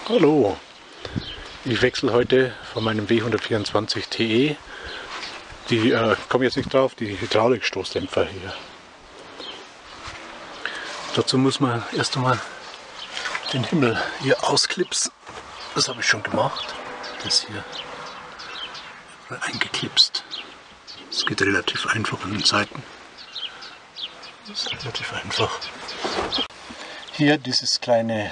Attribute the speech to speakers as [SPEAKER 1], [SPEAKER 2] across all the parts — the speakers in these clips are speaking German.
[SPEAKER 1] Hallo, ich wechsle heute von meinem W124 TE, komme jetzt nicht drauf, die Hydraulikstoßdämpfer hier. Dazu muss man erst einmal den Himmel hier ausklipsen. Das habe ich schon gemacht. Das hier eingeklipst. Das geht relativ einfach an den Seiten. Das ist relativ einfach. Hier diesen kleinen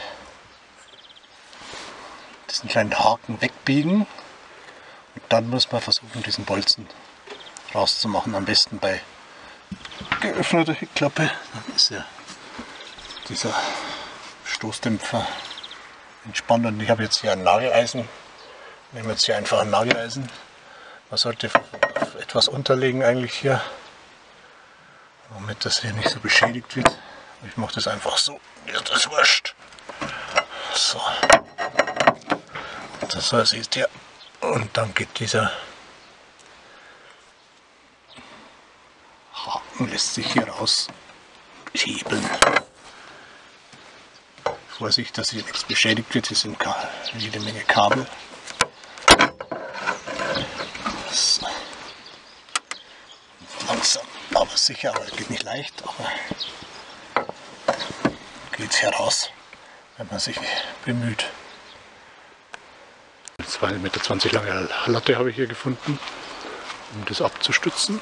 [SPEAKER 1] Haken wegbiegen und dann muss man versuchen, diesen Bolzen rauszumachen. Am besten bei geöffneter Heckklappe. Dann ist ja dieser Stoßdämpfer entspannt. Und ich habe jetzt hier ein Nageleisen. Ich nehme jetzt hier einfach ein Nageleisen. Man sollte etwas unterlegen eigentlich hier, damit das hier nicht so beschädigt wird. Ich mache das einfach so, mir ist das wurscht. So. So seht ihr. Und dann geht dieser Haken, lässt sich hier rausschieben. Vorsicht, dass hier nichts beschädigt wird. Hier sind jede Menge Kabel. So. Langsam, aber sicher, aber geht nicht leicht, aber geht heraus, wenn man sich bemüht. 2,20 Meter lange Latte habe ich hier gefunden, um das abzustützen.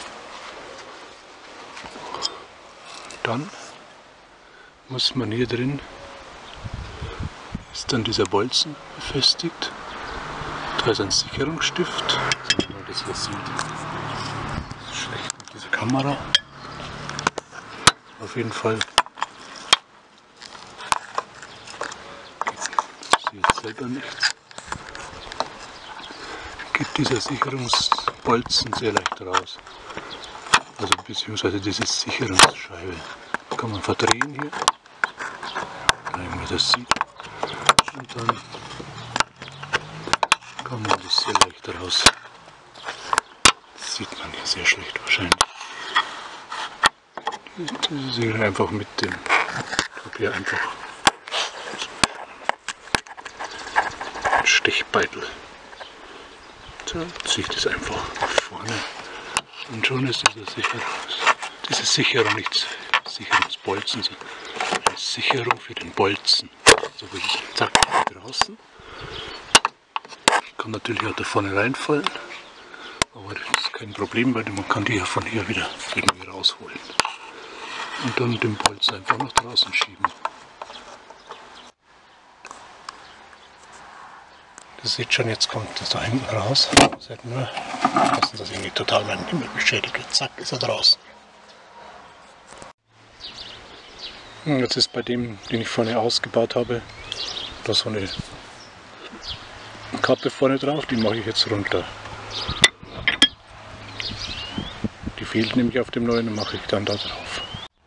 [SPEAKER 1] Dann muss man hier drin, ist dann dieser Bolzen befestigt. Da ist ein Sicherungsstift, wenn man das hier sieht. Das ist schlecht mit dieser Kamera. Auf jeden Fall. Ich sehe es selber nicht. Geht dieser Sicherungsbolzen sehr leicht raus. Also beziehungsweise diese Sicherungsscheibe. Kann man verdrehen hier, wenn man das sieht. Und dann kann man das sehr leicht raus. Das sieht man hier sehr schlecht wahrscheinlich. Das ist hier einfach mit dem Papier einfach ein Stechbeitel. So, ziehe ich das einfach nach vorne und schon ist diese Sicherung nicht Sicherungsbolzen, sondern eine Sicherung für den Bolzen. So wie zack, draußen. Kann natürlich auch da vorne reinfallen, aber das ist kein Problem, weil man kann die ja von hier wieder irgendwie rausholen. Und dann den Bolzen einfach nach draußen schieben. Ihr seht schon, jetzt kommt das da hinten raus. Seht nur, dass das irgendwie total meinen Himmel beschädigt wird. Zack, ist er draußen. Und jetzt ist bei dem, den ich vorne ausgebaut habe, da so eine Kappe vorne drauf, die mache ich jetzt runter. Die fehlt nämlich auf dem neuen, und mache ich dann da drauf.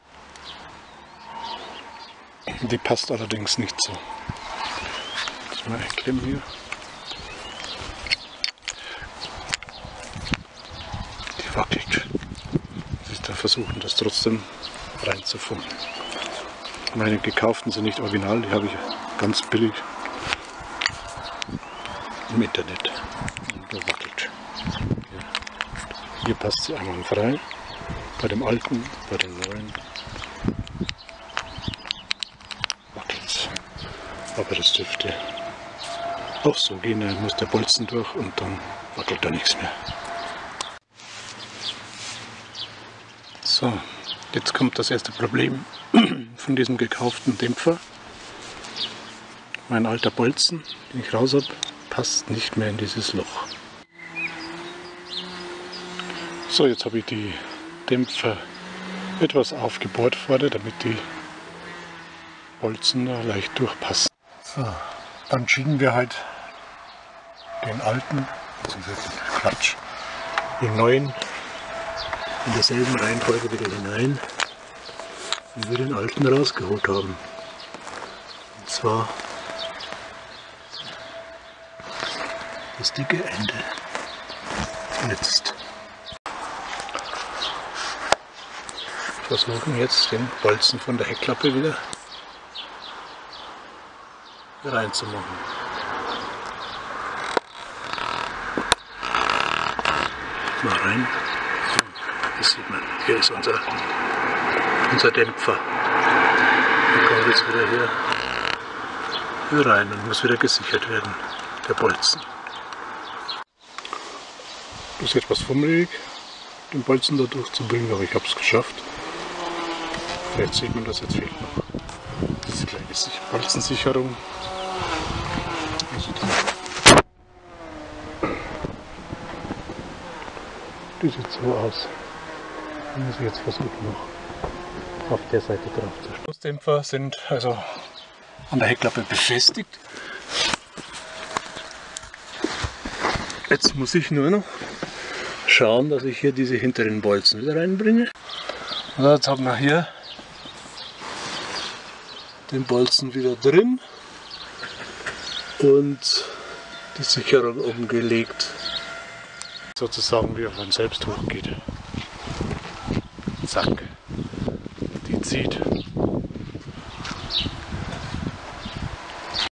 [SPEAKER 1] Die passt allerdings nicht so. Das mal einklemmen hier. Die wackelt. Ich da versuchen, das trotzdem reinzufunken. Meine gekauften sind nicht original, die habe ich ganz billig im Internet. Und da wackelt. Hier passt sie einwandfrei. Bei dem alten, bei dem neuen wackelt es. Aber das dürfte auch so gehen. Da muss der Bolzen durch und dann wackelt da nichts mehr. So, jetzt kommt das erste Problem von diesem gekauften Dämpfer. Mein alter Bolzen, den ich raus habe, passt nicht mehr in dieses Loch. So, jetzt habe ich die Dämpfer etwas aufgebohrt vorne, damit die Bolzen da leicht durchpassen. So, dann schieben wir halt den alten, Quatsch, den neuen in derselben Reihenfolge wieder hinein, wie wir den alten rausgeholt haben. Und zwar das dicke Ende. Jetzt versuchen jetzt den Bolzen von der Heckklappe wieder reinzumachen. Mal rein. Das sieht man. Hier ist unser Dämpfer. Der kommt jetzt wieder hier rein und muss wieder gesichert werden, der Bolzen. Das ist etwas fummelig, den Bolzen da durchzubringen, aber ich habe es geschafft. Vielleicht sieht man das, jetzt fehlt noch diese kleine Bolzensicherung. Die sieht so aus. Da muss ich jetzt versuchen, noch auf der Seite drauf zu stellen. Stoßdämpfer sind also an der Heckklappe befestigt. Jetzt muss ich nur noch schauen, dass ich hier diese hinteren Bolzen wieder reinbringe. Und jetzt haben wir hier den Bolzen wieder drin und die Sicherung umgelegt, sozusagen wie er von selbst hochgeht. Zack, die zieht.